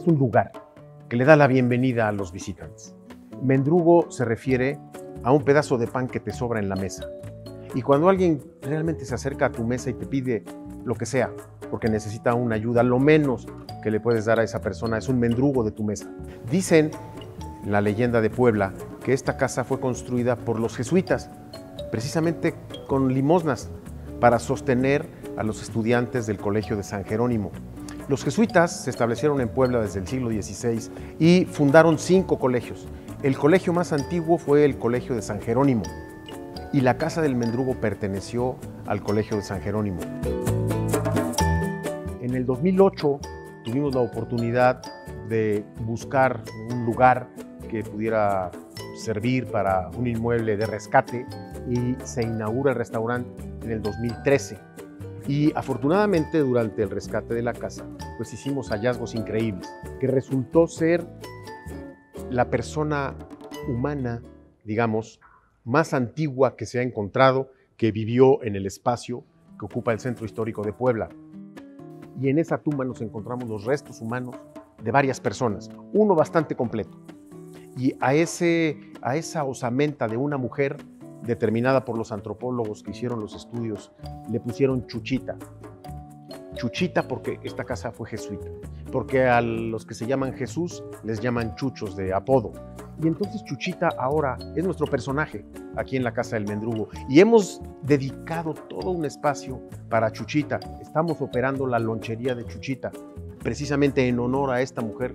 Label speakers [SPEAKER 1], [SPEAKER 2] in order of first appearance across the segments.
[SPEAKER 1] un lugar que le da la bienvenida a los visitantes. Mendrugo se refiere a un pedazo de pan que te sobra en la mesa. Y cuando alguien realmente se acerca a tu mesa y te pide lo que sea, porque necesita una ayuda, lo menos que le puedes dar a esa persona es un mendrugo de tu mesa. Dicen, en la leyenda de Puebla, que esta casa fue construida por los jesuitas, precisamente con limosnas, para sostener a los estudiantes del Colegio de San Jerónimo. Los jesuitas se establecieron en Puebla desde el siglo XVI y fundaron 5 colegios. El colegio más antiguo fue el Colegio de San Jerónimo y la Casa del Mendrugo perteneció al Colegio de San Jerónimo. En el 2008 tuvimos la oportunidad de buscar un lugar que pudiera servir para un inmueble de rescate y se inaugura el restaurante en el 2013. Y afortunadamente durante el rescate de la casa pues hicimos hallazgos increíbles, que resultó ser la persona humana, digamos, más antigua que se ha encontrado, que vivió en el espacio que ocupa el centro histórico de Puebla. Y en esa tumba nos encontramos los restos humanos de varias personas, uno bastante completo. Y a esa osamenta de una mujer, determinada por los antropólogos que hicieron los estudios, le pusieron Chuchita. Chuchita porque esta casa fue jesuita, porque a los que se llaman Jesús les llaman chuchos de apodo. Y entonces Chuchita ahora es nuestro personaje aquí en la Casa del Mendrugo. Y hemos dedicado todo un espacio para Chuchita. Estamos operando la lonchería de Chuchita, precisamente en honor a esta mujer.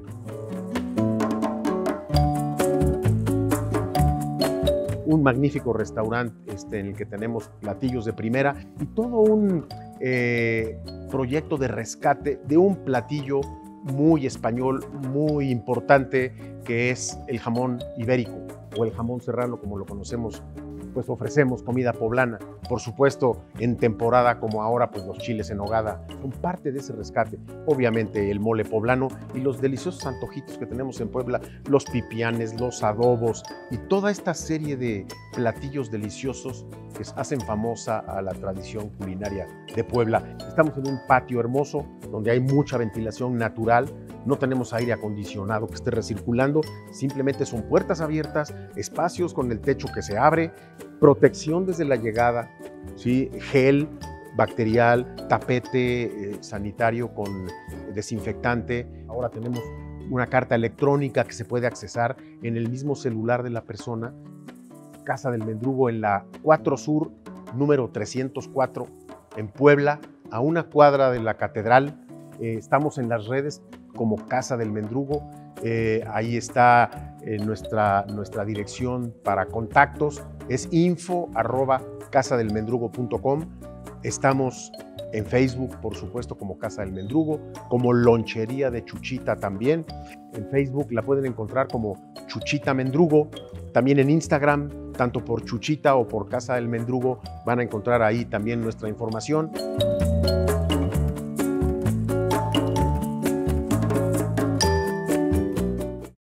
[SPEAKER 1] Un magnífico restaurante en el que tenemos platillos de primera y todo un proyecto de rescate de un platillo muy español, muy importante, que es el jamón ibérico o el jamón serrano, como lo conocemos. Pues ofrecemos comida poblana, por supuesto en temporada como ahora, pues los chiles en nogada son parte de ese rescate, obviamente el mole poblano y los deliciosos antojitos que tenemos en Puebla, los pipianes, los adobos y toda esta serie de platillos deliciosos que hacen famosa a la tradición culinaria de Puebla. Estamos en un patio hermoso donde hay mucha ventilación natural. No tenemos aire acondicionado que esté recirculando, simplemente son puertas abiertas, espacios con el techo que se abre, protección desde la llegada, ¿sí? Gel bacterial, tapete sanitario con desinfectante. Ahora tenemos una carta electrónica que se puede accesar en el mismo celular de la persona. Casa del Mendrugo en la 4 Sur, número 304, en Puebla, a una cuadra de la Catedral. Estamos en las redes como Casa del Mendrugo. Ahí está nuestra dirección para contactos, es info@casadelmendrugo.com. Estamos en Facebook, por supuesto, como Casa del Mendrugo, como Lonchería de Chuchita también. En Facebook la pueden encontrar como Chuchita Mendrugo. También en Instagram, tanto por Chuchita o por Casa del Mendrugo, van a encontrar ahí también nuestra información.